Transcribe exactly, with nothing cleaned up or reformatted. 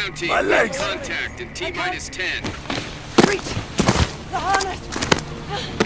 Ground team, My legs. contact in T minus ten. Reach! The harness!